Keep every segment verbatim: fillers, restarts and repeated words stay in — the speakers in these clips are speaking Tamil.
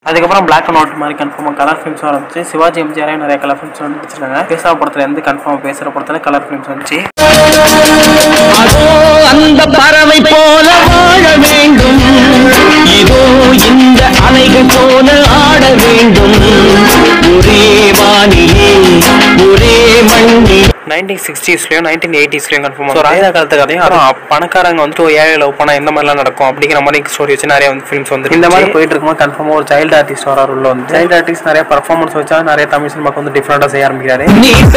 அதுக்கப்புறம் பிளாக் அண்ட் ஒயிட் மாதிரி கன்ஃபார்மாக கலர் ஃபிலிம்ஸ் வந்துச்சு. சிவாஜி எம்ஜிஆரையும் நிறைய கலர் ஃபிலிம்ஸ் வந்து நடிச்சிருக்காங்க. பேசா படத்துல இருந்து கன்ஃபார்மாக பேசுகிற படத்துல கலர் ஃபிலிம்ஸ் வந்துச்சு. அந்த பறவை போல வாழ வேண்டும், இதோ இந்த அலைகள் போல ஆட வேண்டும், ஒரே வானிலே ஒரே மண்ணி. நைன்டீன் சிக்ஸ்டீஸ்லயும் நைன்டீன் எயிட்டிஸ்லயும் கன்ஃபார்ம் ராஜா காலத்து கதையும் அப்புறம் பணக்காரங்க வந்துட்டு ஒரு ஏழை லவ் பண்ணா எந்த மாதிரிலாம் நடக்கும் அப்படிங்கிற மாதிரி ஸ்டோரி வச்சு நிறைய வந்து ஃபிலிம்ஸ் வந்து இந்த மாதிரி போயிட்டு இருக்கும்போது கன்ஃபார்மாக ஒரு சைல்டு ஆர்டிஸ்ட் வர உள்ள வந்து சைல்டு ஆர்டிஸ்ட் நிறைய பர்ஃபார்மன்ஸ் வச்சா நிறைய தமிழ் சினிமாக்கு வந்து டிஃப்ரெண்டாக செய்ய ஆரம்பிக்கிறாரு.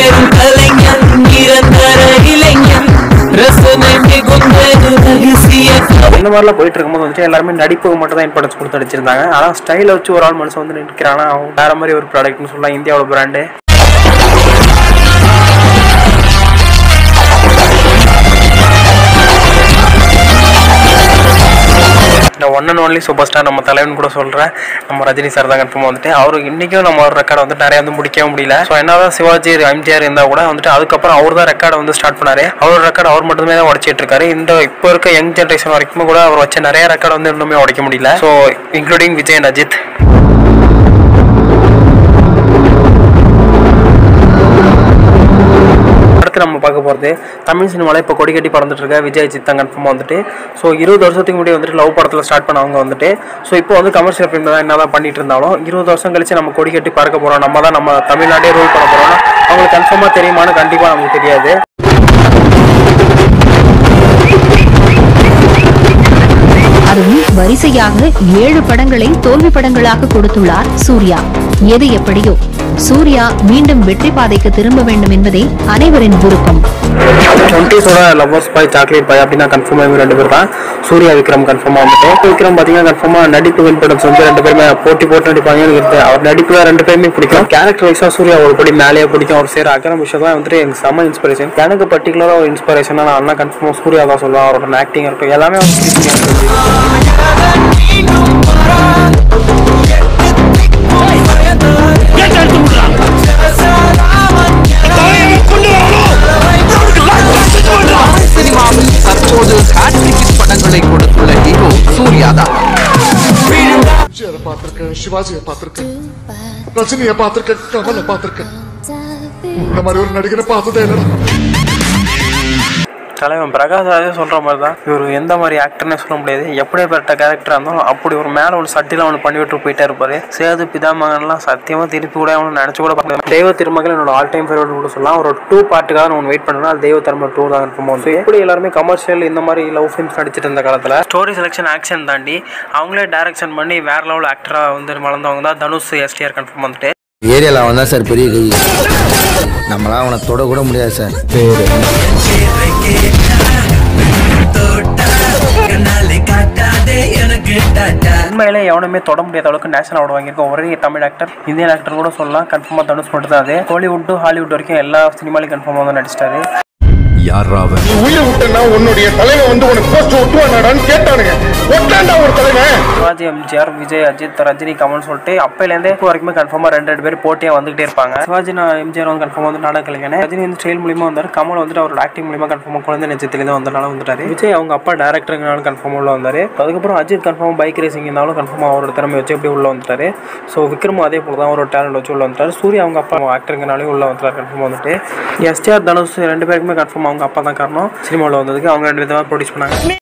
இந்த மாதிரிலாம் போயிட்டு இருக்கும்போது வந்துட்டு எல்லாருமே நடிப்புக்கு மட்டும் தான் இம்பார்ட்டன்ஸ் கொடுத்து அடிச்சிருந்தாங்க. ஆனால் ஸ்டைலை வச்சு ஒரு ஆள் மனுஷன் வந்து நிற்கிறானா அவங்க வேற மாதிரி ஒரு ப்ராடக்ட்னு சொல்லலாம். இந்தியாவோட பிராண்டு இந்த one and only super star நம்ம தலைவன் கூட சொல்கிறேன் நம்ம ரஜினி சார் தான் கன்ஃபார்மாக வந்துட்டு அவருக்கு இன்றைக்கும் நம்ம ஒரு ரெக்கார்டை வந்து நிறைய வந்து முடிக்கவும் முடியல. ஸோ என்னதான் சிவாஜி எம்ஜிஆர் இருந்தால் கூட வந்துட்டு அதுக்கப்புறம் அவர் தான் ரெக்கார்டை வந்து ஸ்டார்ட் பண்ணாரு. அவர் ரெக்கார்டு அவர் மட்டுமே தான் உடச்சிட்டு இருக்காரு. இந்த இப்போ இருக்க யங் ஜென்ரேஷன் வரைக்கும் கூட அவர் வச்ச நிறைய ரெக்கார்டை வந்து இன்னுமே உடைக்க முடியல. So including Vijay and Ajith. நம்ம பார்க்க போகிறது தமிழ் சினிமாவில் இப்போ கொடி கட்டி பறந்துட்டு இருக்க விஜய் அஜித் தான் கன்ஃபார்மாக வந்துட்டு. ஸோ இருபது வருஷத்துக்கு முன்னாடி வந்துட்டு லவ் படத்தில் ஸ்டார்ட் பண்ணவங்க வந்துட்டு ஸோ இப்போ வந்து கமர்ஷியல் ஃபிலிம் தான் என்ன தான் பண்ணிட்டு இருந்தாலும் இருபது வருஷம் கழிச்சு நம்ம கொடி கட்டி பறக்க போகிறோம், நம்ம தான் நம்ம தமிழ்நாட்டே ரூல் பண்ண போகிறோம்னா அவங்களுக்கு கன்ஃபார்மாக தெரியுமான்னு கண்டிப்பாக நமக்கு தெரியாது. அதுவும் வரிசையாக ஏழு படங்களை தோல்வி படங்களாக கொடுத்துள்ளார் சூர்யா. எது எப்படியோ சூர்யா மீண்டும் வெற்றி பாதைக்கு திரும்ப வேண்டும் என்பதே அனைவரின் விருப்பம். டுவெண்ட்டிஸோட லவ்வர்ஸ் பாய் சாக்லேட் பாய் அப்படின்னா கன்ஃபார்மாக ரெண்டு பேர் தான். சூர்யா விக்ரம் கன்ஃபார்மாக வந்துட்டு விக்ரம் பார்த்தீங்கன்னா கன்ஃபார்மாக நடிப்பு இம்பார்ட்டன்ஸ் வந்து ரெண்டு பேருமே போட்டி போட்டு நடிப்பாங்க. அவர் நடிப்பு ரெண்டு பேருமே பிடிக்கும். கேரக்டர் வைஸாக சூர்யா ஒரு படி மேலேயே பிடிக்கும். அவர் சேர அகரம் விஷயம் தான் வந்துட்டு எனக்கு செம்ம இன்ஸ்பிரேஷன். எனக்கு பர்டிகுலராக ஒரு இன்ஸ்பிரேஷனாக நான் அண்ணா கன்ஃபார்மாக சூர்யா தான் சொல்லுவேன். அவரோட ஆக்டிங் இருக்கும் எல்லாமே படங்களை கொடுத்துள்ள ஹீரோ சூர்யா தான். பார்த்திருக்கேன், சிவாஜியை பார்த்திருக்கேன், ரஜினியை பார்த்திருக்கேன், கமலை பார்த்திருக்கேன். இந்த மாதிரி ஒரு நடிகரை பார்த்ததே இல்லை. தலைவன் பிரகாஷ் ராஜே சொல்கிற மாதிரி தான் இவர் எந்த மாதிரி ஆக்டர்னே சொல்ல முடியாது. எப்படிப்பட்ட கேரக்டராக இருந்தாலும் அப்படி ஒரு மேலே ஒரு சட்டியில் அவனை பண்ணி விட்டு போயிட்டே இருப்பார். சேது பிதாமகன்லாம் சத்தியமாக திருப்பி கூட அவனை நினச்சி கூட பார்க்க முடியாது. தெய்வ திருமகள் என்னோட ஆல் டைம் ஃபேவரட் கூட சொல்லலாம். ஒரு டூ பார்ட்டுக்காக நான் வெயிட் பண்ணுறேன். அது தெய்வ திருமகள் டூ தான் இருக்கும். ஸோ எப்படி எல்லாருமே கமர்ஷியல் இந்த மாதிரி லவ் ஃபிலிம்ஸ் நடிச்சிட்டு இருந்த காலத்தில் ஸ்டோரி செலெக்ஷன் ஆக்ஷன் தாண்டி அவங்களே டைரக்ஷன் பண்ணி வேற லெவல் ஆக்டராக வந்து வளர்ந்தவங்க தான் தனுஷ் எஸ்டிஆர் கன்ஃபார்ம் வந்துட்டு. ஏரியாவில் அவன் தான் சார் பெரிய கை, நம்மளாம் அவனை தொட கூட முடியாது சார். உண்மையிலே எவனுமே தொட முடியாத அளவுக்கு நேஷனல் அவார்டு வாங்கியிருக்கோம் ஒரே தமிழ் ஆக்டர், இந்தியன் ஆக்டர் கூட சொல்லலாம். கன்ஃபார்மாக தனுஷ் மட்டும் தான். அது ஹாலிவுட் ஹாலிவுட் வரைக்கும் எல்லா சினிமாலையும் கன்ஃபார்மாக வந்து நடிச்சிட்டாரு. யாராவது உயிரை விட்டனா உன்னுடைய தலைவன் வந்து உனக்கு போஸ்ட் ஒட்டுவானாடான்னு கேட்டானுங்க. ஒட்டாண்டா ஒரு தலைவன். சிவாஜி எம்ஜிஆர் விஜய் அஜித் ரஜினி கமல் சொல்லிட்டு அப்பையிலேருந்தே இப்போ வரைக்குமே கன்ஃபார்மாக ரெண்டு ரெண்டு பேர் போட்டியாக வந்துகிட்டே இருப்பாங்க. சிவாஜி எம்ஜிஆர் வந்து கன்ஃபார்மாக வந்து நாடக கலைஞனே, ரஜினி வந்து ஸ்டைல் மூலியமா வந்தார், கமல் வந்துட்டு அவரோட ஆக்டிங் மூலியமா கன்ஃபார்மாக குழந்தை நட்சத்திலேருந்து வந்தனால வந்துட்டாரு. விஜய் அவங்க அப்பா டேரக்டருங்கனாலும் கன்ஃபார்மாக உள்ள வந்தார். அதுக்கப்புறம் அஜித் கன்ஃபார்மாக பைக் ரேசிங் இருந்தாலும் கன்ஃபார்மாக அவரோட திறமை வச்சு எப்படி உள்ள வந்துட்டாரு. ஸோ விக்ரம் அதே போல தான் அவரோட டேலண்ட் வச்சு உள்ள வந்துட்டார். சூர்யா அவங்க அப்பா ஆக்டருங்கனாலே உள்ள வந்துட்டார் கன்ஃபார்மாக வந்துட்டு. எஸ்டிஆர் தனுஷ் ரெண்டு பேருக்குமே கன்ஃபார்ம் அவங்க அப்பா தான் காரணம் சினிமாவில் வந்ததுக்கு. அவங்க ரெண்டு விதமாக ப்ரொடியூஸ் பண்ணாங்க.